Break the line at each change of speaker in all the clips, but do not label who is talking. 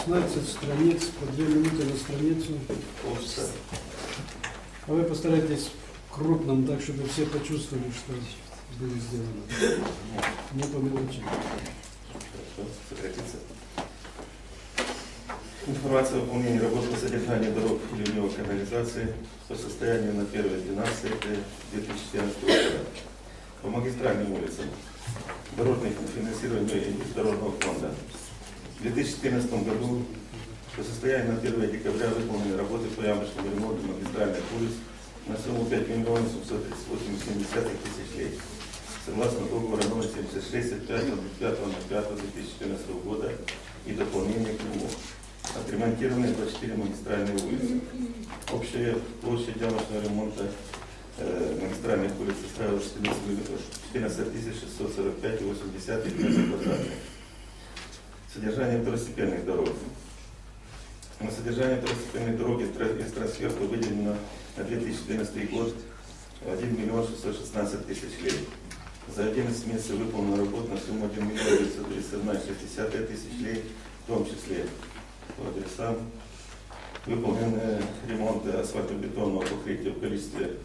16 страниц, по 2 минуты на страницу.
Полчаса.
А вы постарайтесь крупным, так, чтобы все почувствовали, что было сделано. Не по мелочам.
Хорошо, сократится. Информация о выполнении работ по содержанию дорог и ливневой канализации по состоянию на 1.12.2014 года. По магистральным улицам. Дорожное финансирование из дорожного фонда. В 2014 году по состоянию на 1 декабря выполнены работы по ямочному ремонту магистральных улиц на сумму 5 миллионов 738,7 тысяч лей. Согласно договору номер 76 от 5.05.2014 года и дополнение к нему. Отремонтированы 24 магистральные улицы. Общая площадь ямочного ремонта магистральных улиц составила 14 645,8 метров квадратных. Содержание второстепенных дорог. На содержание второстепенной дороги из трансферта выделено на 2014 год 1 миллион 616 тысяч лей. За 11 месяцев выполнена работа на сумму 1 миллион 931,6 тысяч лей, в том числе по адресам выполнены ремонты асфальтобетонного покрытия в количестве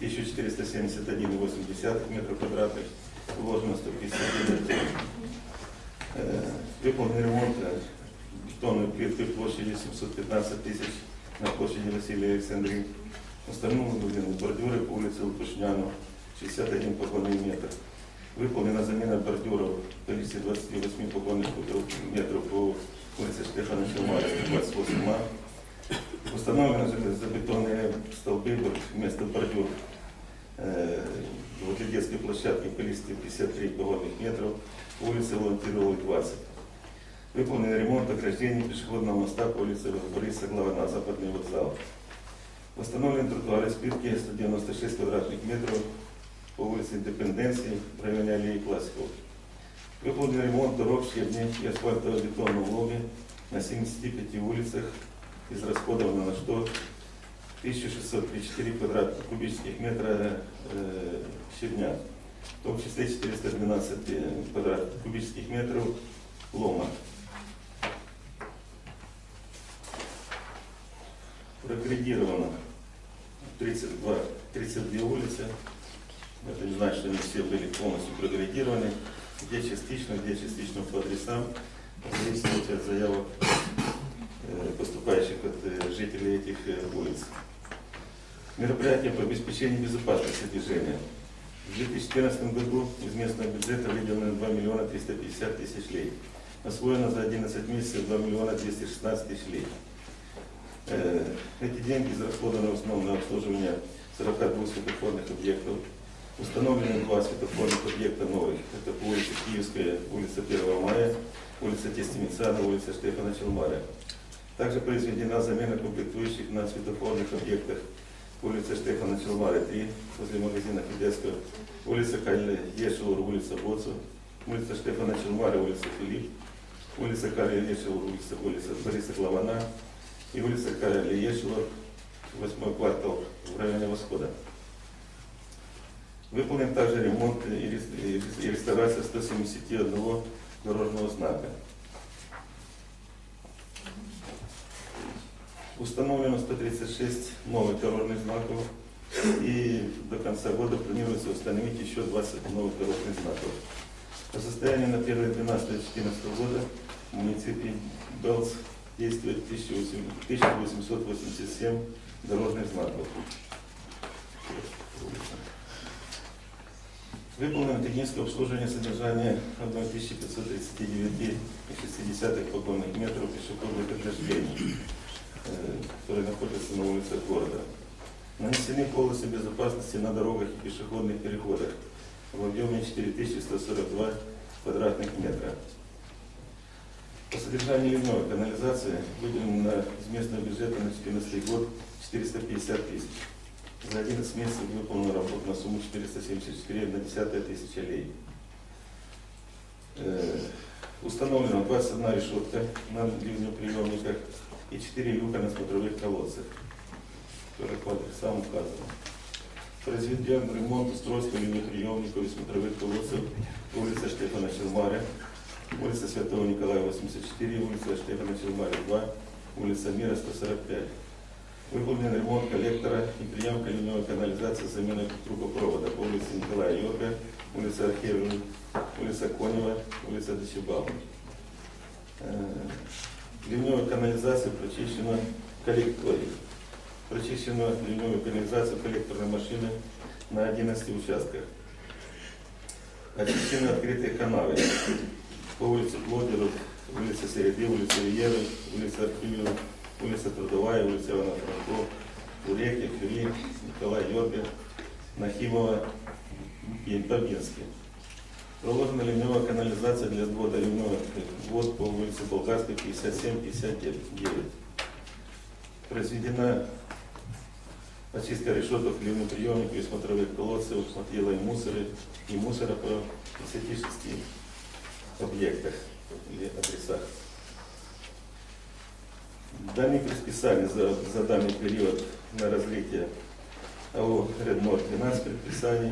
1471,8 метров квадратных, вложено 151 тонн. Выполнен ремонт бетонной плитки площадью 715 тысяч на площади Василия Александрии. Установлены бордюры по улице Лопушняну 61 погонный метр. Выполнена замена бордюров в количестве 28 погонных метров по улице Штефана Челмара 28 А. Установлены железобетонные столбы вместо бордюр возле детской площадки в количестве 53 погонных метров по улице Волонтировой 20. Выполнен ремонт ограждений пешеходного моста по улице Бориса Главана, Западный вокзал. Восстановлен тротуар из плитки 196 квадратных метров по улице Индепенденции в районе аллеи Классиков. Выполнен ремонт дорог, щебня и асфальтобетонного логи на 75 улицах, израсходовано на что 1634 кубических метра щебня, в том числе 412 кубических метров лома. Прогредировано 32 улицы. Это не значит, что они все были полностью прогредированы. Где частично по адресам, в зависимости от заявок, поступающих от жителей этих улиц. Мероприятия по обеспечению безопасности движения. В 2014 году из местного бюджета выделено 2 миллиона 350 тысяч лей. Освоено за 11 месяцев 2 миллиона 216 тысяч лей. Эти деньги израсходованы в основном на обслуживание 42 светофорных объектов. Установлены 2 светофорных объекта новых. Это по улице Киевская, улица 1 мая, улица Тестимицана, улица Штефана Челмаря. Также произведена замена комплектующих на светофорных объектах. Улица Штефана Челмаря 3, возле магазина Фидеско, улица Карля Ешелур, улица Боцу, улица Штефана Челмаря, улица Филипп, улица Карля Ешелур, улица Бориса Главана и улица Карля Ешелур, 8 квартал в районе Восхода. Выполнен также ремонт и реставрация 171 дорожного знака. Установлено 136 новых дорожных знаков, и до конца года планируется установить еще 20 новых дорожных знаков. По состоянию на 1.12.2014 года в муниципе Белц действует 1887 дорожных знаков. Выполнено техническое обслуживание содержания 1539,6 погонных метров пешеходных ограждений, которые находятся на улицах города. Нанесены полосы безопасности на дорогах и пешеходных переходах в объеме 4142 квадратных метра. По содержанию ливневой канализации выделено из местного бюджета на 2014 год 450 тысяч. За 11 месяцев выполнена работа на сумму 474,1 тысяча лей. Установлено 21 решетка на ливнеприемниках и 4 люка на смотровых колодцах, которые по адресам указаны. Произведен ремонт устройства ливнеприемников и смотровых колодцев по улице Штефана Челмаря, улица Святого Николая, 84, улица Штефана Челмари, 2, улица Мира, 145. Выполнен ремонт коллектора и приемка ливневой канализации с заменой трубопровода по улице Николая Йорга, улица Архивной, улица Конева, улица Дочебала. Ливневая канализация прочищена ливневую канализацию коллекторной машины на 11 участках. Очищены открытые канавы по улице Плодеров, улице Середы, улице Риеры, улица Архивной, улица Трудовая, улица Ивана Франко, Уреки, Фюри, Николай Йорга, Нахимова и Бабинский. Проложена ливневая канализация для сбода ливневых вод по улице Болгарской, 57-59. Произведена очистка решеток ливных приемников и смотровых колодцев от ела и мусора по 56 объектах или адресах. Данные предписания за данный период на разлитие АО «Реднор» 12 предписаний,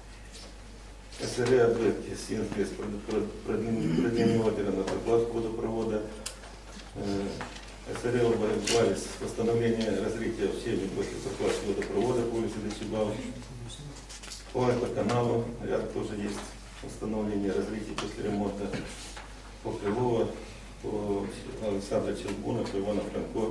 СРЭ «Ответки» Синскис продемонстрировано на прокладку водопровода, СРЭ «Валис» восстановление разлития в щебне после прокладки водопровода по улице Дочебал, по каналу ряд тоже есть восстановление разлития после ремонта, по Крылова, по Александра Челбуна, по Ивана Франко.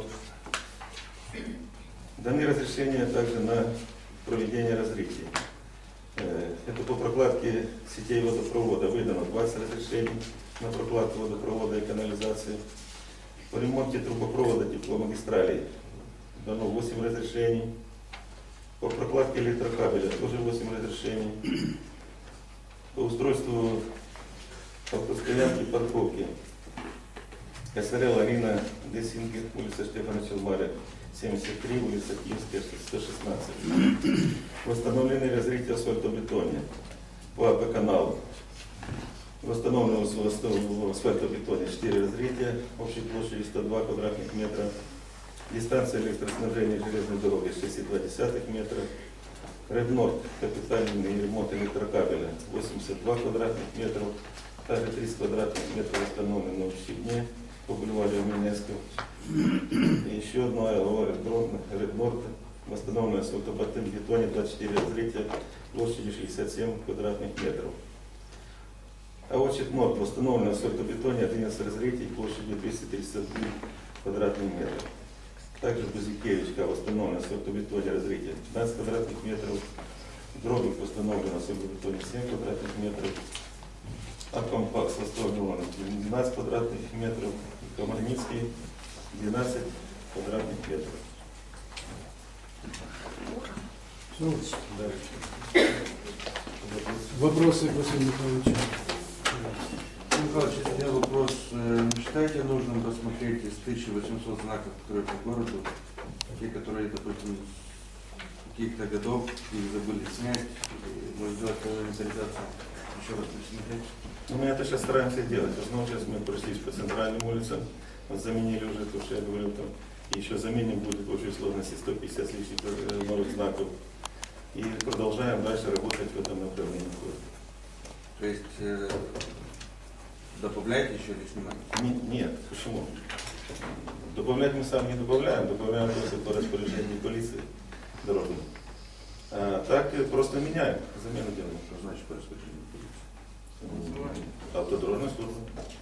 Даны разрешения также на проведение разлитий. Это по прокладке сетей водопровода выдано 20 разрешений на прокладку водопровода и канализации. По ремонте трубопровода тепломагистралей дано 8 разрешений. По прокладке электрокабеля тоже 8 разрешений. По устройству автостоянки и парковки СРЛ Арина Десингер, улица Штефана Челмари, 73, улица Киевская, 116. Восстановлены разлития асфальтобетоне по АП-каналу. Восстановлено в асфальтобетоне 4 разлития, общей площадью 102 квадратных метра. Дистанция электроснабжения железной дороги 6,2 метра. Реднорд, капитальный ремонт электрокабеля 82 квадратных метров. Также 30 квадратных метров восстановлены на общей дне по бульвару Минецкого. И еще одно АО «Реднорд», восстановленное асфальтобетон бетоне 24 разлития площадью 67 квадратных метров. АО «Четнорд», восстановленное асфальтобетоне 11 разлитий площадью 231 квадратных метров. Также Бузикевич, восстановленное асфальтобетоне разлитие 15 квадратных метров. Дробик восстановлен асфальтобетоне 7 квадратных метров. Акомпакс восстановлен 12 квадратных метров. Комарницкий 12 квадратных метров.
Все. Да. Вопросы, Василий Николаевич?
Михайлович, у меня вопрос. Не считаете нужным рассмотреть из 1800 знаков, которые по городу, те, которые, допустим, с каких-то годов их забыли снять, может сделать инвентаризацию, еще раз посмотреть?
Мы это сейчас стараемся делать. В основном сейчас мы прошлись по центральным улицам, вот заменили уже то, что я говорил там, и еще заменим будет в общей сложности 150 с лишних новых знаков. И продолжаем дальше работать в этом направлении.
То есть добавляете еще или снимаете?
Нет, почему? Добавлять мы сами не добавляем просто по распоряжению полиции дорожной. А так просто меняем, замену делаем.
Что значит по распоряжению полиции?
Автодорожная служба.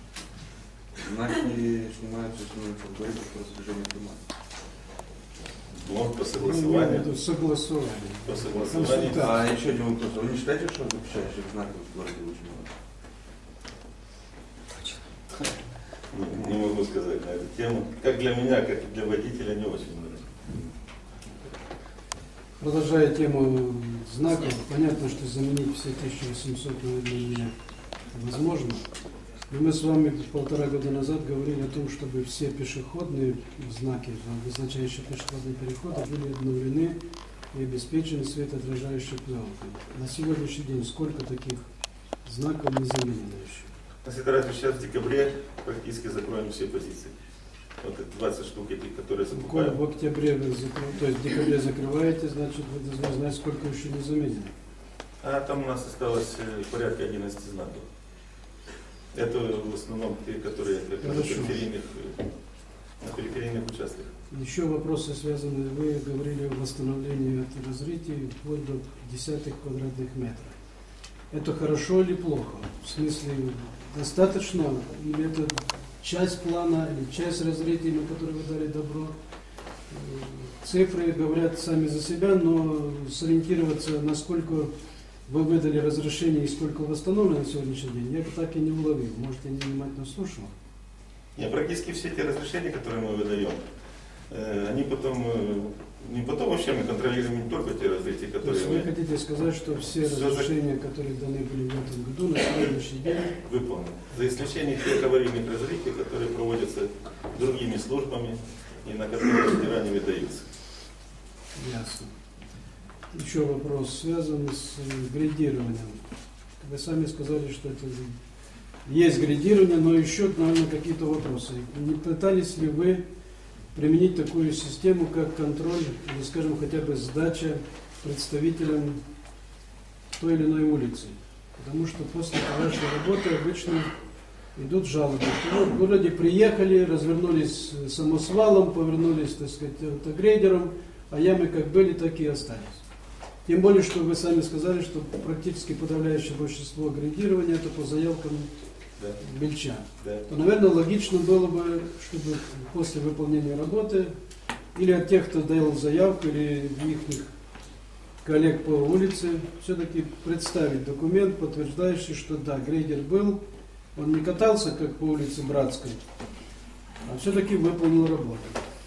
Знаки снимаются, становятся в городе по распоряжению дома.
По согласованию.
Согласование.
По согласованию.
А еще один вопрос. Вы не считаете, что запрещающих знаков в городе очень много?
Не могу сказать на эту тему. Как для меня, как и для водителя, не очень много.
Продолжая тему знаков, понятно, что заменить все 1800, наверное, невозможно. Но мы с вами 1,5 года назад говорили о том, чтобы все пешеходные знаки, обозначающие пешеходные переходы, были обновлены и обеспечены светоотражающей пленкой. На сегодняшний день сколько таких знаков не заменено еще?
Сейчас в декабре практически закроем все позиции. Вот 20 штук этих, которые закупаем.
В октябре вы то есть в декабре закрываете, значит вы должны знать, сколько еще не заменено.
А там у нас осталось порядка 11 знаков. Это в основном те, которые на
Хорошо.
периферийных участках.
Еще вопросы связаны, вы говорили о восстановлении от разрытий вплоть до десятых квадратных метров. Это хорошо или плохо? В смысле, достаточно? Или это часть плана, или часть разрытий, на которые вы дали добро? Цифры говорят сами за себя, но сориентироваться, насколько вы выдали разрешение и сколько восстановлено на сегодняшний день, я так и не уловил. Может, я не внимательно слушал?
Нет, практически все те разрешения, которые мы выдаем, они потом, не потом вообще мы контролируем не только те разрешения,
То
которые
есть вы хотите сказать, что все разрешения, которые даны были в этом году, на сегодняшний день
выполнены. За исключением тех аварийных разрытий, которые проводятся другими службами и на которые ордера не выдаются.
ясно. Еще вопрос, связанный с грейдированием. Вы сами сказали, что это есть грейдирование, но еще, наверное, какие-то вопросы. Не пытались ли вы применить такую систему, как контроль, или, скажем, хотя бы сдача представителям той или иной улицы? Потому что после вашей работы обычно идут жалобы. В городе приехали, развернулись самосвалом, повернулись, так сказать, автогрейдером, а ямы как были, так и остались. Тем более, что вы сами сказали, что практически подавляющее большинство грейдирования это по заявкам бельчан.
Да.
То, наверное, логично было бы, чтобы после выполнения работы или от тех, кто дал заявку, или их коллег по улице, все-таки представить документ, подтверждающий, что да, грейдер был, он не катался, как по улице Братской, а все-таки выполнил работу.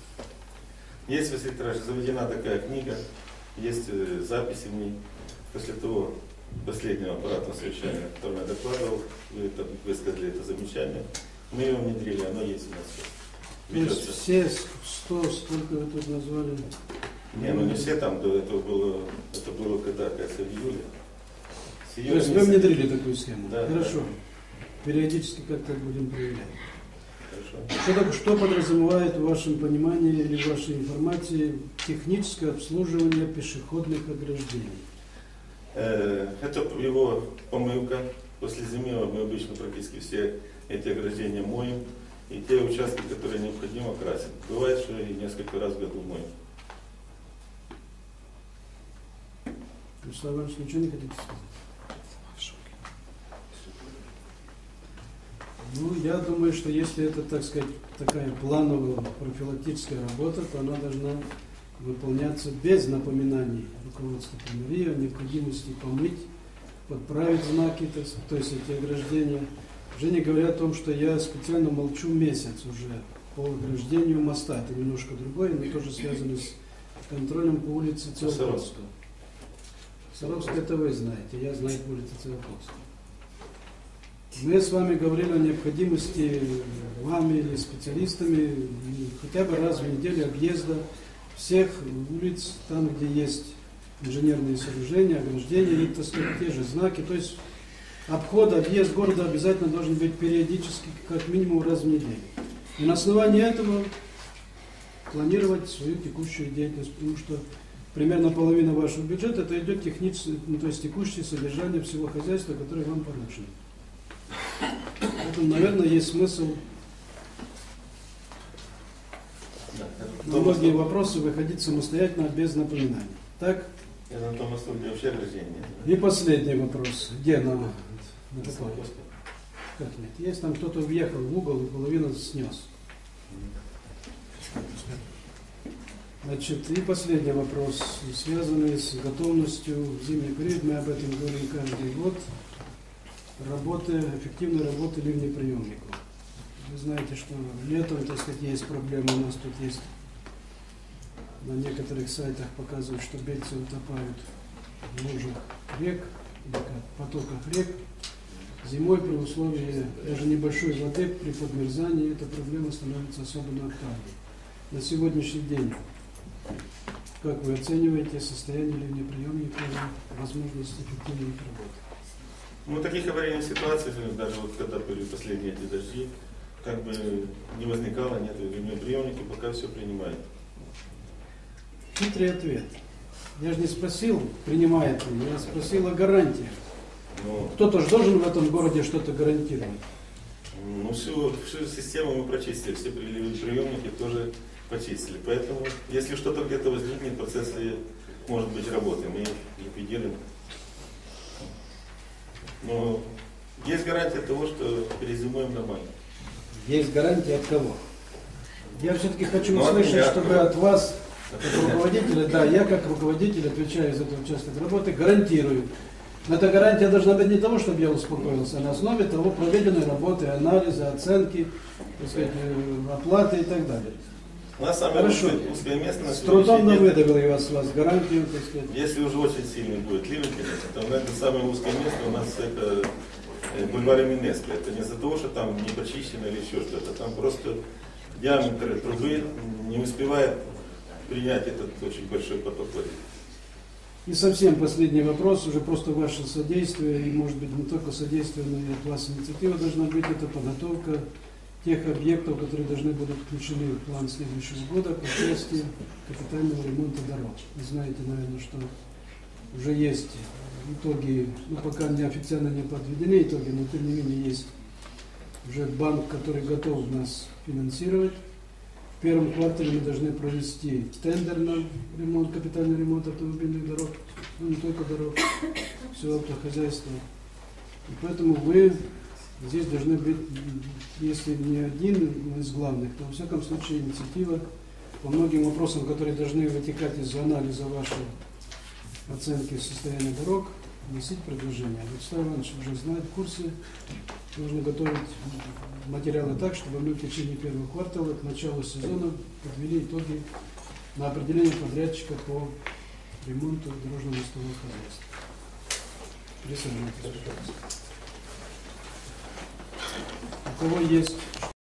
Есть, Василий Петрович, заведена такая книга, есть записи в ней. После того последнего аппаратного совещания, которое я докладывал, вы высказали это замечание, мы его внедрили, оно есть у нас сейчас.
То есть все 100, сколько вы тут назвали?
Не, ну не все там, это было когда, кажется, в июле.
То есть вы внедрили такую схему?
Да.
Хорошо. Периодически как-то будем проверять.
Хорошо.
Что подразумевает в вашем понимании или в вашей информации техническое обслуживание пешеходных ограждений?
Это его помывка. После зимы мы обычно практически все эти ограждения моем. И те участки, которые необходимо, красим. Бывает, что и несколько раз в году моем.
Вячеслав Иванович, ничего не хотите сказать? Ну, я думаю, что если это, так сказать, такая плановая профилактическая работа, то она должна выполняться без напоминаний руководства Примарии о необходимости помыть, подправить знаки, то есть эти ограждения. Уже не говоря о том, что я специально молчу месяц уже по ограждению моста. Это немножко другое, но тоже связано с контролем по улице Циолковского. Саровская это вы знаете, я знаю по улице Циолковского. Мы с вами говорили о необходимости вами или специалистами хотя бы раз в неделю объезда всех улиц, там, где есть инженерные сооружения, ограждения, и, так сказать, те же знаки. То есть обход, объезд города обязательно должен быть периодически, как минимум раз в неделю. И на основании этого планировать свою текущую деятельность, потому что примерно половина вашего бюджета это идет техническое, то есть текущее содержание всего хозяйства, которое вам поручено. Поэтому, наверное, есть смысл на многие вопросы выходить самостоятельно, без напоминаний. Так?
Я на том мосту, где вообще ограждение.
И последний вопрос. Где на какой? Как нет? Есть там кто-то въехал в угол и половину снес. Значит, и последний вопрос, связанный с готовностью в зимний период. Мы об этом говорим каждый год. Эффективной работы ливнеприемников. Вы знаете, что летом, так сказать, есть проблемы. У нас тут есть на некоторых сайтах показывают, что бельцы утопают в лужах рек, потоках рек. Зимой при условии даже небольшой воды при подмерзании эта проблема становится особенно актуальной. На сегодняшний день, как вы оцениваете состояние ливнеприемника и возможность эффективной их работы?
Ну, таких аварийных ситуаций, даже вот когда были последние эти дожди, как бы не возникало, нет, ливнеприемники пока все принимают.
Хитрый ответ. Я же не спросил, принимает ли, я спросил о гарантиях.
Но
Кто-то же должен в этом городе что-то гарантировать.
Ну, всю систему мы прочистили, все приемники тоже почистили. Поэтому, если что-то где-то возникнет, процессы, может быть, работы, мы их ликвидируем. Но есть гарантия того, что перезимуем нормально.
Есть гарантия от кого? Я все-таки хочу
Ну, от
услышать,
меня.
чтобы от вас, как руководителя, да, я как руководитель, отвечаю за этот участок работы, гарантирую. Но эта гарантия должна быть не того, чтобы я успокоился, а на основе того проведенной работы, анализа, оценки, так сказать, оплаты и так далее.
У нас самое
Хорошо.
узкое место на
С трудом
сегодняшний день.
выдавил я вас гарантию, так сказать.
Если уже очень сильный будет ливень, конечно, то это самое узкое место у нас это бульвар Минеска. Это не из-за того, что там не почищено или еще что-то. Там просто диаметр трубы не успевает принять этот очень большой поток воды.
И совсем последний вопрос, уже просто ваше содействие, и может быть не только содействие, но и от вас инициатива должна быть, это подготовка тех объектов, которые должны будут включены в план следующего года по части капитального ремонта дорог. Вы знаете, наверное, что уже есть итоги, ну пока неофициально не подведены итоги, но тем не менее есть уже банк, который готов нас финансировать. В первом квартале мы должны провести тендер на ремонт, капитальный ремонт автомобильных дорог, ну не только дорог, все автохозяйство. И поэтому вы здесь должны быть, если не один из главных, то во всяком случае инициатива по многим вопросам, которые должны вытекать из анализа вашей оценки состояния дорог, вносить предложения. Вячеслав Иванович уже знает, в курсе, нужно готовить материалы так, чтобы мы в течение первого квартала к началу сезона подвели итоги на определение подрядчика по ремонту дорожно-мостового хозяйства. Присоединяйтесь, пожалуйста. У кого есть